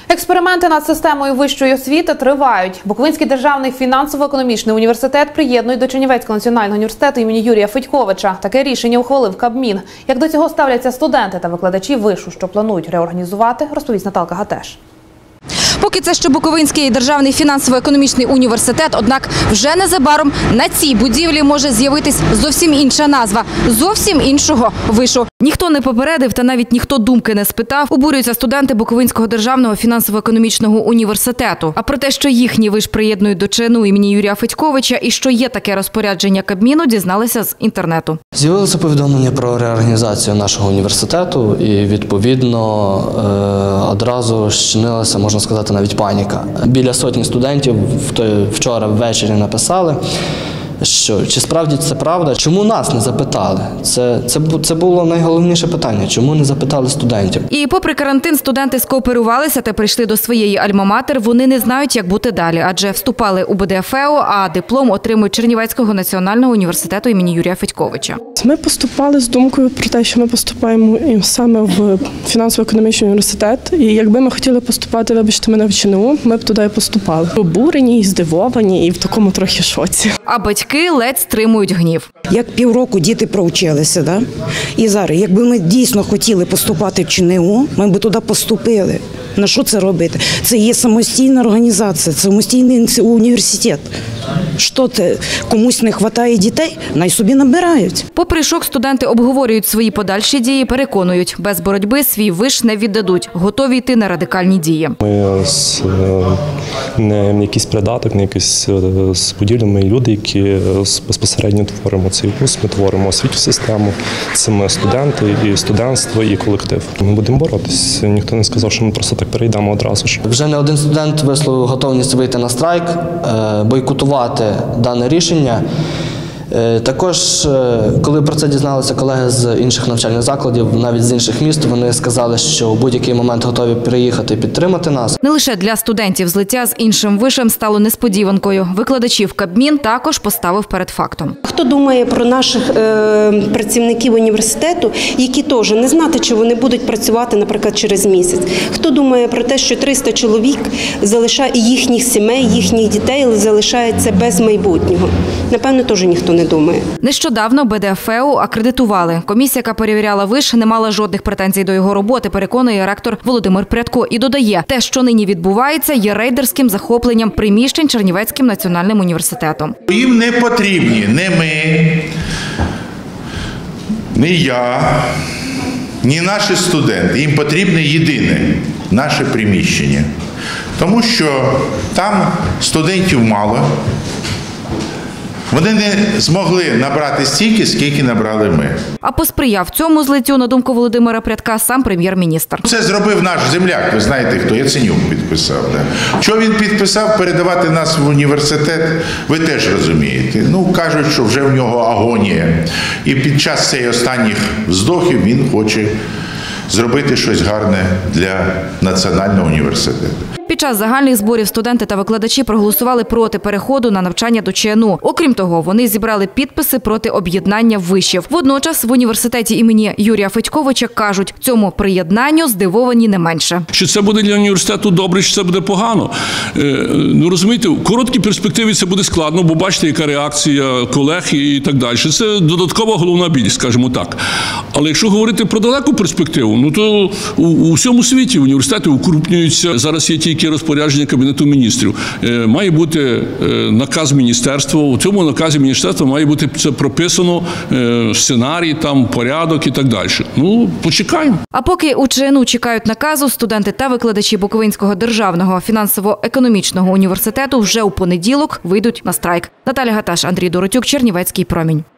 Експерименти над системою вищої освіти тривають. Буковинський державний фінансово-економічний університет приєднують до Чернівецького національного університету імені Юрія Федьковича. Таке рішення ухвалив Кабмін. Як до цього ставляться студенти та викладачі вишу, що планують реорганізувати, розповість Наталка Гатеш. Поки це ще Буковинський державний фінансово-економічний університет, однак вже незабаром на цій будівлі може з'явитись зовсім інша назва, зовсім іншого вишу. Ніхто не попередив та навіть ніхто думки не спитав, обурюються студенти Буковинського державного фінансово-економічного університету. А про те, що їхній виш приєднують до ЧНУ імені Юрія Федьковича і що є таке розпорядження Кабміну, дізналися з інтернету. З'явилося повідомлення про реорганізацію нашого університету і, відповідно, одразу щинилася, можна сказати, навіть паніка. Біля сотні студентів вчора ввечері написали, що чи справді це правда, чому нас не запитали? Це було найголовніше питання, чому не запитали студентів. І попри карантин студенти скооперувалися та прийшли до своєї альма-матер, вони не знають, як бути далі, адже вступали у БДФЕУ, а диплом отримують Чернівецького національного університету імені Юрія Федьковича. Ми поступали з думкою про те, що ми поступаємо саме в фінансово-економічний університет, і якби ми хотіли поступати, вибачте мене, в ЧНУ, ми б туди і поступали. Обурені, здивовані і в такому трохи шоці. А батьки ледь стримують гнів. Як півроку діти провчилися, да? І зараз, якби ми дійсно хотіли поступати в ЧНУ, ми б туди поступили. На що це робити? Це є самостійна організація, самостійний університет. Що це? Комусь не вистачає дітей? Най собі набирають. Попри шок, студенти обговорюють свої подальші дії, переконують, без боротьби свій виш не віддадуть, готові йти на радикальні дії. Ми не якийсь придаток, не якісь з будівлями люди, які безпосередньо творимо цей вуз, ми творимо освітню систему, це ми студенти, і студентство, і колектив. Ми будемо боротися. Ніхто не сказав, що ми просто так перейдемо одразу ж. Вже не один студент висловив готовність вийти на страйк, бойкотувати дане рішення. Також, коли про це дізналися колеги з інших навчальних закладів, навіть з інших міст, вони сказали, що в будь-який момент готові приїхати і підтримати нас. Не лише для студентів злиття з іншим вишем стало несподіванкою. Викладачів Кабмін також поставив перед фактом. Хто думає про наших працівників університету, які теж не знати, чи вони будуть працювати, наприклад, через місяць. Хто думає про те, що 300 чоловік залишає їхніх сімей, їхніх дітей залишається без майбутнього. Напевно, теж ніхто не думає. Нещодавно БДФЕУ акредитували. Комісія, яка перевіряла виш, не мала жодних претензій до його роботи, переконує ректор Володимир Прядко. І додає, те, що нині відбувається, є рейдерським захопленням приміщень Чернівецьким національним університетом. Їм не потрібні не ми, не я, ні наші студенти. Їм потрібне єдине – наше приміщення. Тому що там студентів мало. Вони не змогли набрати стільки, скільки набрали ми. А посприяв цьому злиттю, на думку Володимира Прядка, сам прем'єр-міністр. Це зробив наш земляк, ви знаєте хто, Яценюк підписав. Да? Що він підписав, передавати нас в університет, ви теж розумієте. Ну, кажуть, що вже в нього агонія. І під час цих останніх вздохів він хоче зробити щось гарне для Національного університету. Під час загальних зборів студенти та викладачі проголосували проти переходу на навчання до ЧНУ. Окрім того, вони зібрали підписи проти об'єднання вишів. Водночас в університеті імені Юрія Федьковича кажуть, цьому приєднанню здивовані не менше. Чи це буде для університету добре, чи це буде погано? Ну, розумієте, в короткій перспективі це буде складно, бо бачите, яка реакція колег і так далі. Це додаткова головна біль, скажімо так. Але якщо говорити про далеку перспективу, ну то у всьому світі університети укрупнюються. Зараз є тільки розпорядження Кабінету міністрів. Має бути наказ міністерства. У цьому наказі міністерства має бути це прописано, сценарій, там, порядок і так далі. Ну, почекаємо. А поки у ЧНУ чекають наказу, студенти та викладачі Буковинського державного фінансово-економічного університету вже у понеділок вийдуть на страйк. Наталя Гатеш, Андрій Доротюк, Чернівецький промінь.